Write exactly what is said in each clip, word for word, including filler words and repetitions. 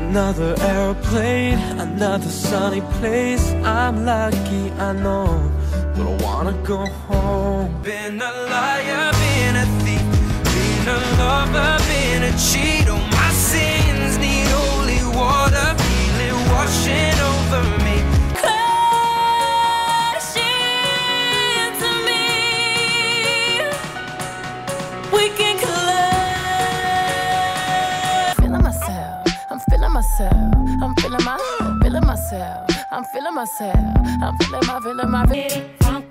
Another airplane, another sunny place. I'm lucky, I know, but I wanna go home. Been a liar, been a thief, been a lover, been a cheat. Oh, my sins need holy water, feel it washing over me. Crashing to me, we can collide. Feeling myself, I'm feeling myself, I'm feeling my, feeling myself, I'm feeling myself, I'm feeling my, feeling my, feeling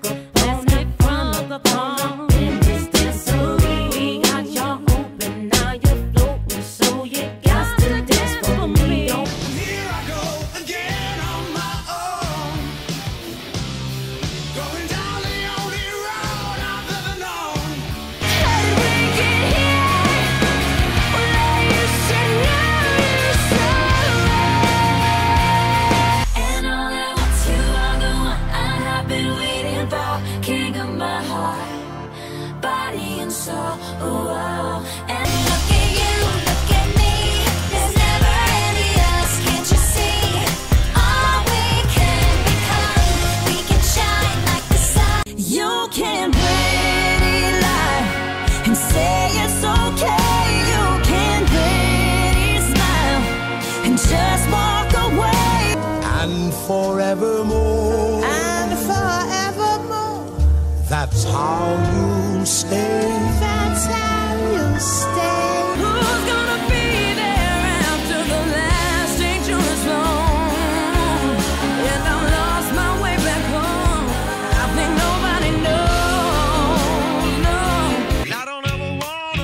king of my heart, body and soul. Oh, wow. And look at you, look at me. There's never any else. Can't you see? All we can become, we can shine like the sun. You can pretty lie and say it's okay. You can pretty smile and just walk away. And forevermore. And forevermore. That's how you stay. That's how you stay. Who's gonna be there after the last dangerous roam? And I lost my way back home. I think nobody knows, no. I don't ever wanna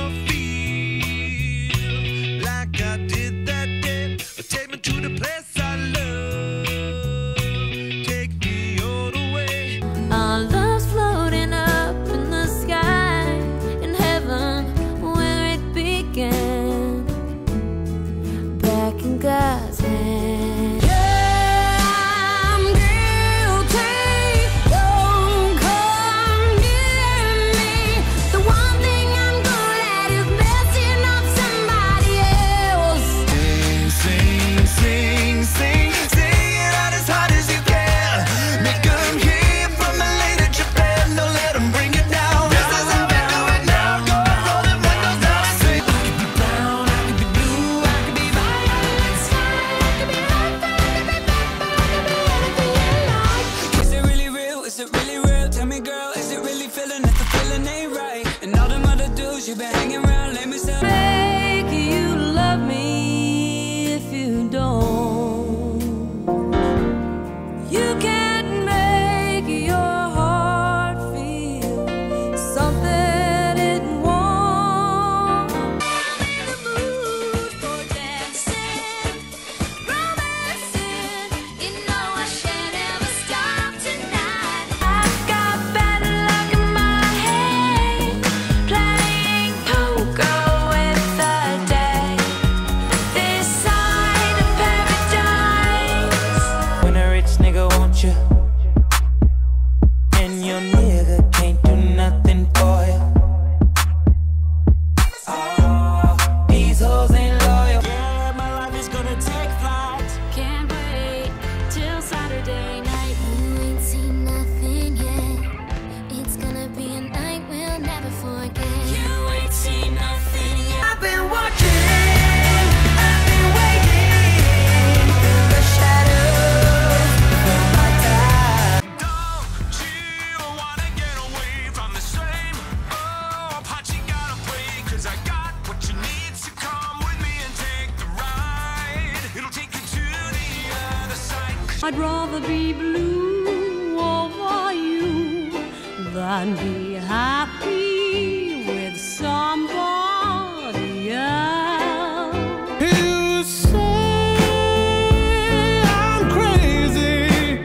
feel like I did that day. Take me to the place I love. Take me all the way. Our love's floating up in the sky, in heaven where it began, back in God's hand. Yeah, I'm guilty. Don't come near me. The one thing I'm good at is messing up somebody else. Sing, sing, sing, sing it out as hard as you can. Make them hear from the lady Japan. Don't let them bring it down. This is how we do it now. Go and roll them windows down and sing. I could be brown, I could be blue, I could be violet sky, I could be hot, I could be black, I could be anything you like. Is it really real? Is it really real? Tell me, girl, is it really feeling that the feeling ain't right? And all them other dudes you been hanging around, let me say. Make you love me if you don't. You can't make your heart feel something it won't. I'm in the mood for dancing, romancing. You know I shan't ever stop tonight. I've got bad luck in my head, playing poker with the day. This side of paradise. When a rich nigga wants you, and your nigga can't do nothing for you. Oh, these hoes ain't loyal. Yeah, my life is gonna take flight. Can't wait till Saturday night. You ain't seen nothing yet. It's gonna be a night we'll never forget. You ain't seen nothing yet. I've been watching, I've been waiting in the shadows for my time. Don't you wanna get away from the strain? Oh, but you gotta pray, 'cause I got what you need. So come with me and take the ride. It'll take you to the other side. I'd rather be blue over you than be happy with somebody else. You say I'm crazy,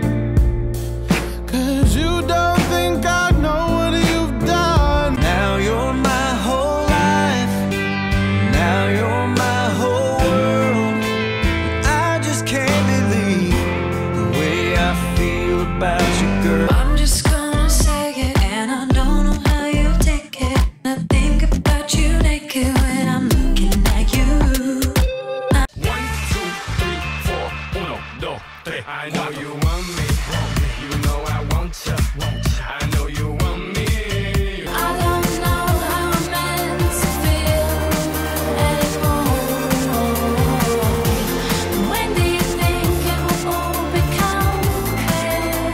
'cause you don't think I know what you've done. Now you're my whole life. Now you're my whole world. I just can't believe the way I feel about you, girl. I'm just gonna say it, and I don't know how you take I know you want me. You know I want you. I know you want me. I don't know how I'm meant to feel anymore. When do you think it will all become clear?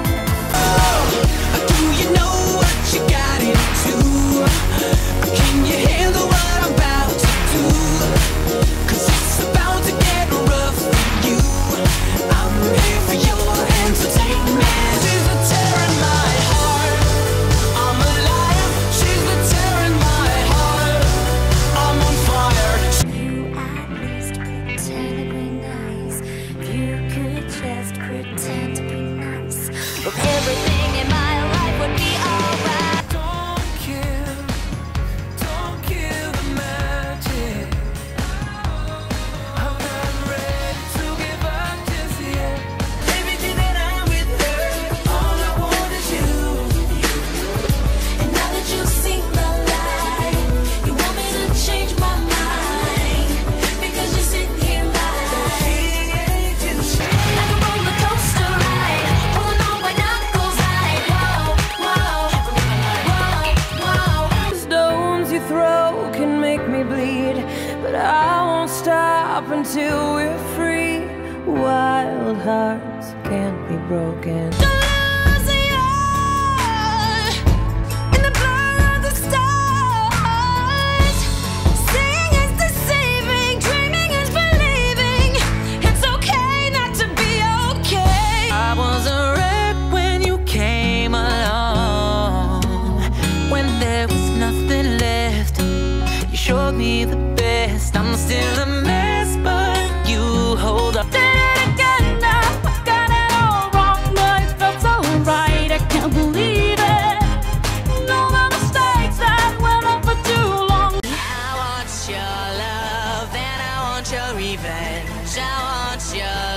Do you know what you got into? Can you handle what I'm about to do? 'Cause it's about to get rough for you. I'm here for your entertainment. She's the terror in my heart. I'm alive. She's the terror in my heart. I'm on fire. You at least pretend to be nice. If you could just pretend to be nice, well, everything in my life would be alright. Don't kill, don't kill the magic. I'm not ready to give up just yet. Everything that I'm with her, all I want is you. And now that you've seen the light, you want me to change my mind because you're sitting here like like a roller coaster ride, pulling on my knuckles like whoa, whoa, whoa, whoa. Stones you throw can make me bleed, but I won't stop until we're free. Wild hearts can't be broken. In the blur of the stars, seeing is deceiving, dreaming is believing. It's okay not to be okay. I was a wreck when you came along. When there was nothing left, you showed me the best. I'm still a mess, but you hold up. Did it again now. I got it all wrong, but it felt so right. I can't believe it. All the mistakes that went on for too long. I want your love and I want your revenge. I want your